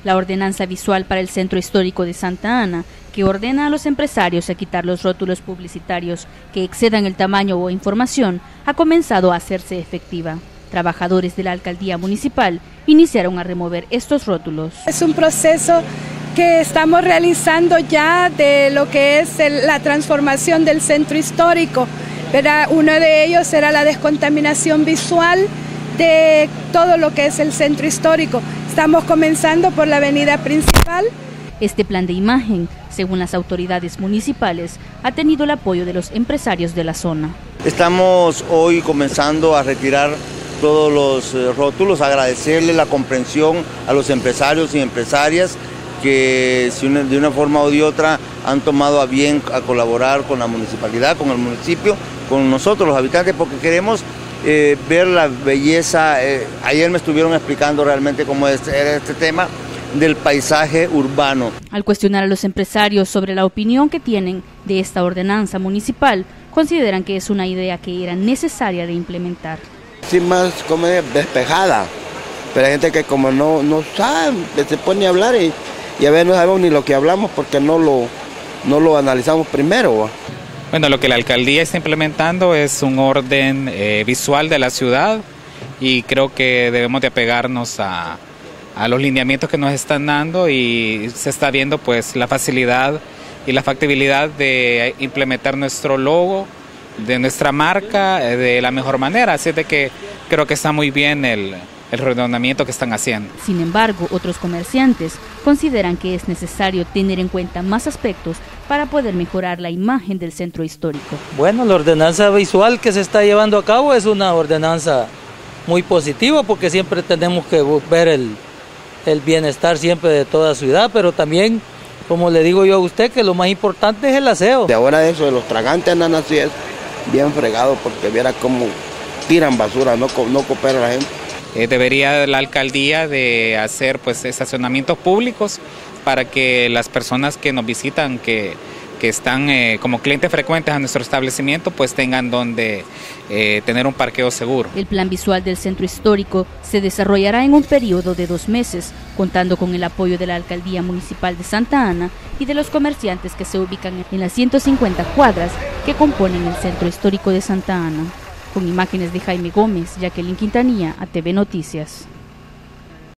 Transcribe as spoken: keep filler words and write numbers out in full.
La ordenanza visual para el Centro Histórico de Santa Ana, que ordena a los empresarios a quitar los rótulos publicitarios que excedan el tamaño o información, ha comenzado a hacerse efectiva. Trabajadores de la alcaldía municipal iniciaron a remover estos rótulos. Es un proceso que estamos realizando ya de lo que es el, la transformación del centro histórico. ¿Verdad? Uno de ellos será la descontaminación visual de todo lo que es el centro histórico. Estamos comenzando por la avenida principal. Este plan de imagen, según las autoridades municipales, ha tenido el apoyo de los empresarios de la zona. Estamos hoy comenzando a retirar todos los rótulos, agradecerle la comprensión a los empresarios y empresarias que si una, de una forma o de otra han tomado a bien a colaborar con la municipalidad, con el municipio, con nosotros los habitantes, porque queremos eh, ver la belleza. Eh, ayer me estuvieron explicando realmente cómo es, era este tema del paisaje urbano. Al cuestionar a los empresarios sobre la opinión que tienen de esta ordenanza municipal, consideran que es una idea que era necesaria de implementar. Sí, más como despejada, pero hay gente que como no, no sabe, se pone a hablar y, y a veces no sabemos ni lo que hablamos porque no lo, no lo analizamos primero. Bueno, lo que la alcaldía está implementando es un orden eh, visual de la ciudad y creo que debemos de apegarnos a, a los lineamientos que nos están dando y se está viendo pues la facilidad y la factibilidad de implementar nuestro logo, de nuestra marca, de la mejor manera, así de que creo que está muy bien el, el redondeamiento que están haciendo. Sin embargo, otros comerciantes consideran que es necesario tener en cuenta más aspectos para poder mejorar la imagen del centro histórico. Bueno, la ordenanza visual que se está llevando a cabo es una ordenanza muy positiva porque siempre tenemos que ver el, el bienestar siempre de toda ciudad, pero también, como le digo yo a usted, que lo más importante es el aseo. De ahora eso de los tragantes andan así es bien fregado porque viera cómo tiran basura, no, no coopera la gente. Eh, debería la alcaldía de hacer pues estacionamientos públicos para que las personas que nos visitan, que, que están eh, como clientes frecuentes a nuestro establecimiento, pues tengan donde eh, tener un parqueo seguro. El plan visual del centro histórico se desarrollará en un periodo de dos meses, contando con el apoyo de la alcaldía municipal de Santa Ana y de los comerciantes que se ubican en las ciento cincuenta cuadras que componen el centro histórico de Santa Ana. Con imágenes de Jaime Gómez, Jacqueline Quintanilla, A T V Noticias.